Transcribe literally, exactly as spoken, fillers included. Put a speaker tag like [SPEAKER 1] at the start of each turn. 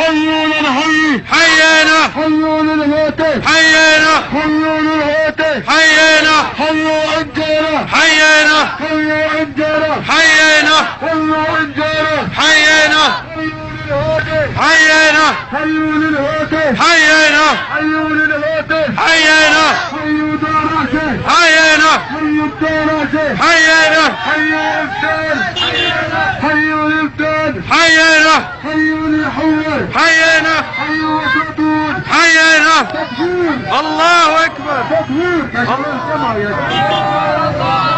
[SPEAKER 1] حيوا للحي
[SPEAKER 2] حيينا
[SPEAKER 1] حيوا للهاتف
[SPEAKER 2] حيينا
[SPEAKER 1] حيوا للهاتف
[SPEAKER 2] حيينا
[SPEAKER 1] حيوا عجالة
[SPEAKER 2] حيينا
[SPEAKER 1] حيوا عجالة
[SPEAKER 2] حيينا
[SPEAKER 1] حيوا عجالة
[SPEAKER 2] حيينا
[SPEAKER 1] حيوا للهاتف
[SPEAKER 2] حيينا
[SPEAKER 1] حيوا للهاتف
[SPEAKER 2] حيينا
[SPEAKER 1] حيوا للهاتف
[SPEAKER 2] حيينا
[SPEAKER 1] حيوا داراشة
[SPEAKER 2] حيينا
[SPEAKER 1] حيوا الداراشة
[SPEAKER 2] حيينا
[SPEAKER 1] حيوا الابتال حيوا الابتال
[SPEAKER 2] حيينا
[SPEAKER 1] حيوا للحور
[SPEAKER 2] حيينا
[SPEAKER 1] حيوا تطور
[SPEAKER 2] حيينا
[SPEAKER 1] تكبير
[SPEAKER 2] الله أكبر
[SPEAKER 1] تكبير يا شباب.